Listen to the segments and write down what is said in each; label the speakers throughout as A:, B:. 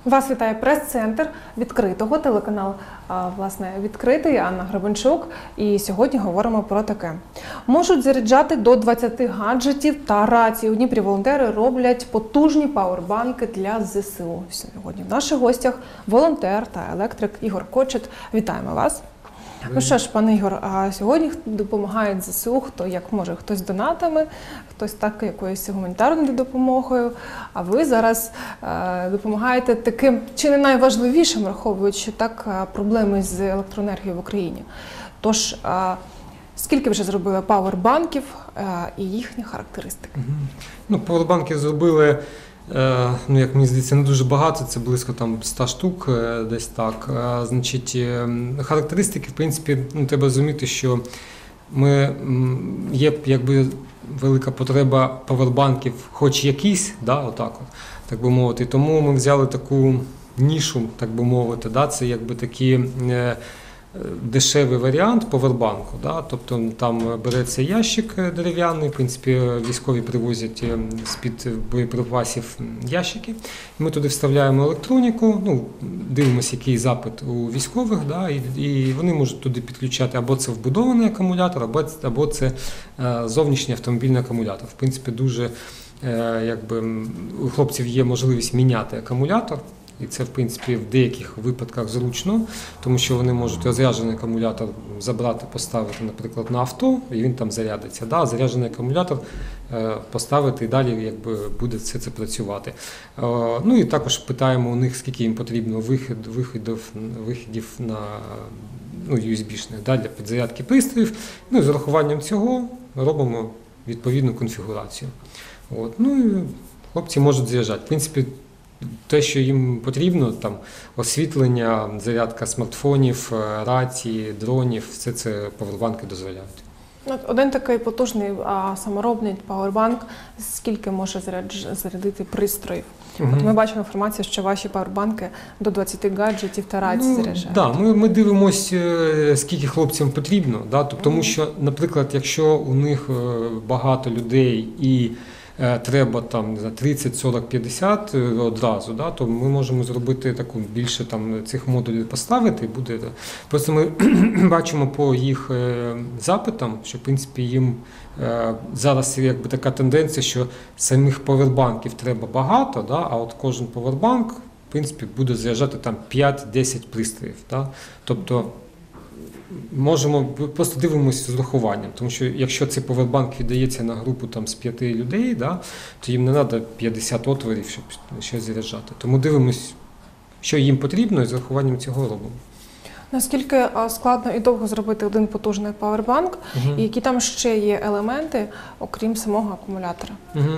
A: Вас вітає прес-центр відкритого, телеканал, власне, відкритий, Анна Гребенчук. І сьогодні говоримо про таке. Можуть заряджати до 20 гаджетів та рацій. У Дніпрі волонтери роблять потужні пауербанки для ЗСУ. Сьогодні в наших гостях волонтер та електрик Ігор Кочет. Вітаємо вас. Ну що ж, пане Ігор, а сьогодні допомагають ЗСУ, хто як може, хтось донатами, хтось так якоюсь гуманітарною допомогою, а ви зараз допомагаєте таким, чи не найважливішим, враховуючи так проблеми з електроенергією в Україні. Тож, скільки вже зробили пауербанків і їхні характеристики?
B: Ну, пауербанків зробили, ну, як мені здається, не дуже багато, це близько там 100 штук, десь так. Значить, характеристики, в принципі, ну, треба розуміти, що є якби велика потреба павербанків, хоч якісь, да, отак от, так би мовити. Тому ми взяли таку нішу, так би мовити, да, це якби такі дешевий варіант павербанку, да? Тобто там береться ящик дерев'яний, в принципі військові привозять з-під боєприпасів ящики, ми туди вставляємо електроніку, ну, дивимося, який запит у військових, да? І вони можуть туди підключати або це вбудований акумулятор, або це зовнішній автомобільний акумулятор. В принципі, дуже, якби, у хлопців є можливість міняти акумулятор. І це, в принципі, в деяких випадках зручно, тому що вони можуть розряджений акумулятор забрати, поставити, наприклад, на авто, і він там зарядиться. Да? Заряджений акумулятор поставити і далі якби, буде все це працювати. Ну і також питаємо у них, скільки їм потрібно виходів на USB-шних, да, для підзарядки пристроїв. Ну і з урахуванням цього робимо відповідну конфігурацію. От. Ну і хлопці можуть заряджати. В принципі, те, що їм потрібно, там освітлення, зарядка смартфонів, рації, дронів, все це павербанки дозволяють.
A: Один такий потужний саморобний павербанк, скільки може зарядити пристроїв? От ми бачимо інформацію, що ваші павербанки до 20 гаджетів та рацій заряджають.
B: Так, ми дивимося, скільки хлопцям потрібно, да? Тому що, наприклад, якщо у них багато людей і треба там 30, 40, 50 одразу, да, то ми можемо зробити таку більше там цих модулів поставити і буде. Просто ми бачимо по їх запитам, що в принципі їм зараз якби така тенденція, що самих павербанків треба багато, да, а от кожен павербанк в принципі буде заряджати там 5-10 пристроїв, да. Тобто можемо, просто дивимося з урахуванням, тому що якщо цей павербанк віддається на групу там, з 5 людей, да, то їм не треба 50 отворів, щоб щось заряджати. Тому дивимося, що їм потрібно, і з урахуванням цього робимо.
A: Наскільки складно і довго зробити один потужний павербанк, і які там ще є елементи, окрім самого акумулятора?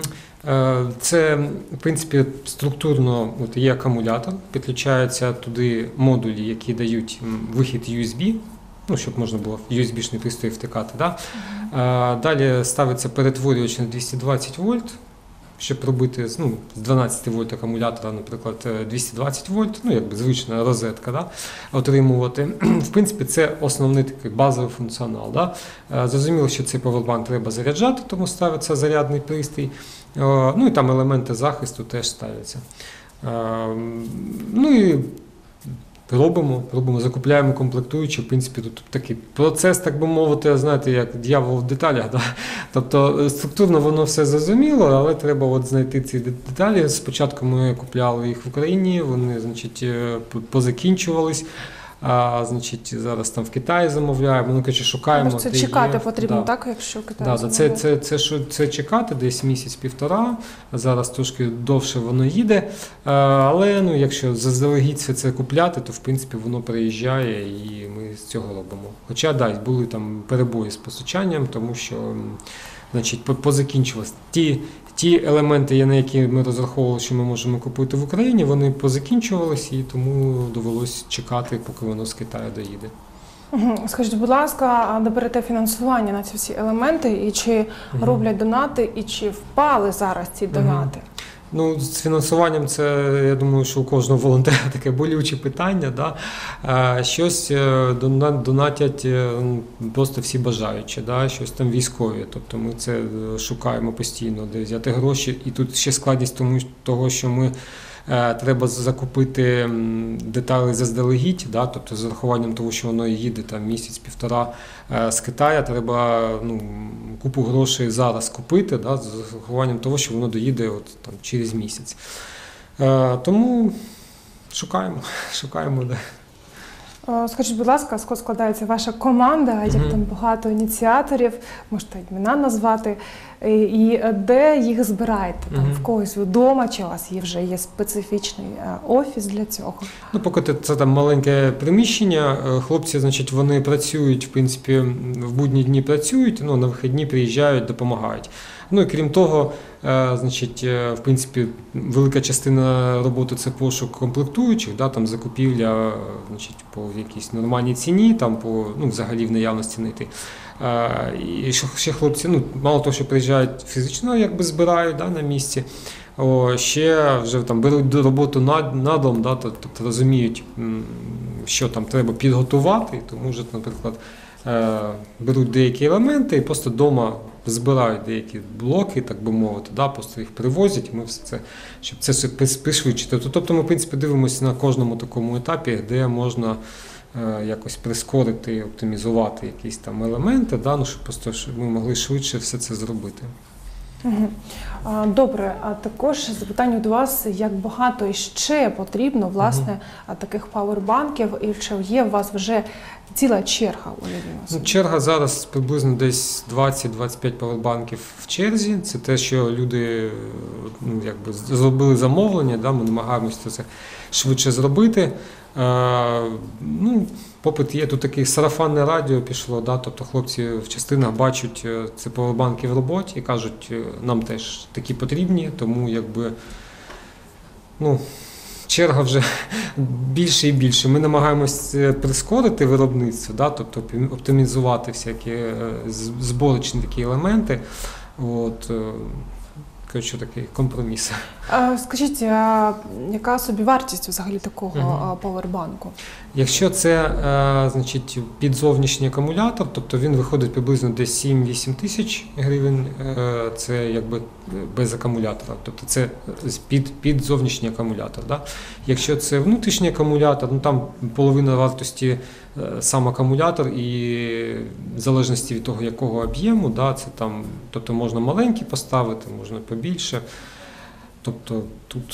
B: Це, в принципі, структурно от є акумулятор, підключаються туди модулі, які дають вихід USB, ну, щоб можна було в USB-шний пристрій втикати. Да? Далі ставиться перетворювач на 220 вольт, щоб робити з 12 вольт акумулятора, наприклад, 220 вольт, ну, якби звична розетка, да? Отримувати. В принципі, це основний такий базовий функціонал. Да? Зрозуміло, що цей павербанк треба заряджати, тому ставиться зарядний пристрій. Ну і там елементи захисту теж ставляться. Ну і робимо, закупляємо комплектуючі. В принципі, тут такий процес, так би мовити, знаєте, як диявол в деталях. Да? Тобто структурно воно все зрозуміло, але треба от знайти ці деталі. Спочатку ми купляли їх в Україні, вони, значить, позакінчувались. Значить, зараз там в Китаї замовляємо, ну, коротше, шукаємо.
A: Це чекати потрібно, да. Так, якщо в Китаї замовляємо?
B: Це чекати десь місяць-півтора, зараз трошки довше воно їде, але ну, якщо заздалегідь все це купляти, то в принципі воно приїжджає і ми з цього робимо. Хоча, да, були там перебої з постачанням, тому що, значить, позакінчилось. Ті елементи, на які ми розраховували, що ми можемо купити в Україні, вони позакінчувалися і тому довелося чекати, поки воно з Китаю доїде.
A: Скажіть, будь ласка, де берете фінансування на ці всі елементи, і чи роблять донати, і чи впали зараз ці донати?
B: Ну, з фінансуванням це, я думаю, що у кожного волонтера таке болюче питання. Да? Щось донатять просто всі бажаючі, да? Щось там військові. Тобто ми це шукаємо постійно, де взяти гроші. І тут ще складність того, що ми треба закупити деталі заздалегідь, да, тобто з урахуванням того, що воно їде там місяць-півтора з Китаю, треба купу грошей зараз купити, да, з урахуванням того, що воно доїде там, через місяць. Тому шукаємо. Да.
A: Скажіть, будь ласка, з кого складається ваша команда, як там багато ініціаторів, можете імена назвати, і де їх збираєте? Там в когось вдома, чи у вас вже є специфічний офіс для цього?
B: Ну, поки це там маленьке приміщення, хлопці, значить, вони працюють, в принципі, в будні дні працюють, на вихідні приїжджають, допомагають. Ну і крім того, значить, в принципі, велика частина роботи – це пошук комплектуючих, да, там закупівля, значить, по якійсь нормальній ціні, там по, взагалі в наявності знайти. І ще хлопці, мало того, що приїжджають фізично, якби збирають, да, на місці, ще вже там беруть до роботу надлом, да, тобто розуміють, що там треба підготувати, тому вже, наприклад, беруть деякі елементи і просто вдома збирають деякі блоки, так би мовити, да, просто їх привозять, ми все це, щоб це все пришвидшити. Тобто ми, в принципі, дивимося на кожному такому етапі, де можна якось прискорити, оптимізувати якісь там елементи, да, щоб ми могли швидше все це зробити.
A: Добре, а також запитання до вас, як багато ще потрібно, власне, таких павербанків, і чи є у вас вже ціла черга у Львові?
B: Черга зараз приблизно десь 20-25 павербанків в черзі. Це те, що люди якби зробили замовлення, да, ми намагаємося це швидше зробити. Попит є, тут таке сарафанне радіо пішло, да, тобто хлопці в частинах бачать ці павербанки в роботі і кажуть, нам теж такі потрібні, тому якби, черга вже більше і більше. Ми намагаємося прискорити виробництво, да, тобто оптимізувати всякі зборочні такі елементи. Коротше, такий компроміс.
A: Скажіть, яка собівартість взагалі такого павербанку?
B: Якщо це, значить, під зовнішній акумулятор, тобто він виходить приблизно десь 7-8 тисяч гривень, це якби без акумулятора, тобто це під зовнішній акумулятор. Да? Якщо це внутрішній акумулятор, там половина вартості сам акумулятор і в залежності від того, якого об'єму, да, це там, тобто можна маленький поставити, можна побільше, тобто тут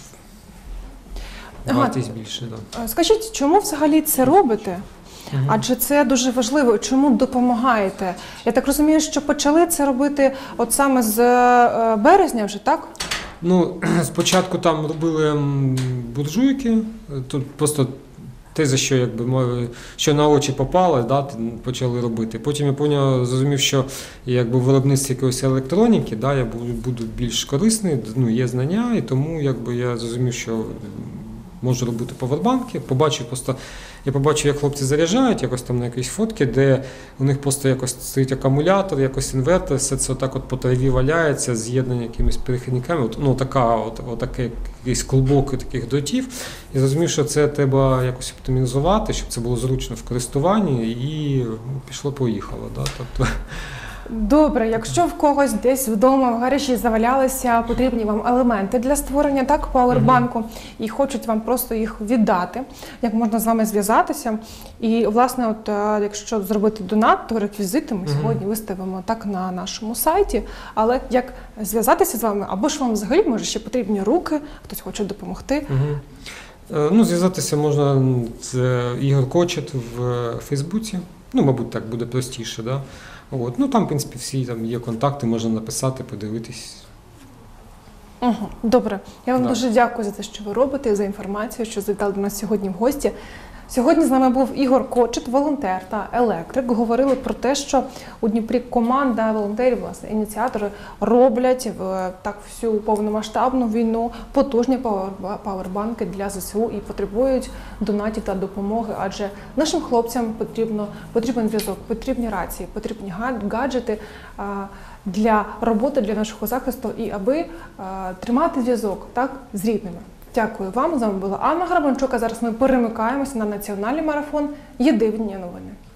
B: вартість більше. Да.
A: Скажіть, чому взагалі це робите? Адже це дуже важливо. Чому допомагаєте? Я так розумію, що почали це робити от саме з березня вже, так?
B: Спочатку там робили буржуйки, тут просто те, за що, якби, що на очі попало, да, почали робити. Потім я зрозумів, що якби в виробництві якоїсь електроніки, да, я буду більш корисний, є знання, і тому якби я зрозумів, що можу робити павербанки. Я побачив, як хлопці заряджають, якось там на якісь фотки, де у них просто якось стоїть акумулятор, якось інвертор, все це отак от по траві валяється, з'єднання якимись перехідниками, отакий якийсь клубок таких дротів. І зрозумів, що це треба якось оптимізувати, щоб це було зручно в користуванні, і пішло-поїхало. Да? Тобто...
A: Добре, якщо в когось десь вдома в гаражі завалялися потрібні вам елементи для створення павербанку і хочуть вам просто їх віддати, як можна з вами зв'язатися? І, власне, якщо зробити донат, то реквізити ми сьогодні виставимо так на нашому сайті, але як зв'язатися з вами, або ж вам взагалі, може, ще потрібні руки, хтось хоче допомогти?
B: Зв'язатися можна з Ігор Кочет в Фейсбуці, мабуть, так буде простіше, да? Там, в принципі, всі там є контакти, можна написати, подивитись.
A: Добре. Я вам дуже дякую за те, що ви робите, за інформацію, що завітали до нас сьогодні в гості. Сьогодні з нами був Ігор Кочет, волонтер та електрик. Говорили про те, що у Дніпрі команда волонтерів, власне, ініціатори роблять всю повномасштабну війну потужні павербанки для ЗСУ і потребують донатів та допомоги, адже нашим хлопцям потрібен зв'язок, потрібні рації, потрібні гаджети для роботи, для нашого захисту і аби тримати зв'язок з рідними. Дякую вам. З вами була Анна Грабанчук, а зараз ми перемикаємося на національний марафон «Єдині новини».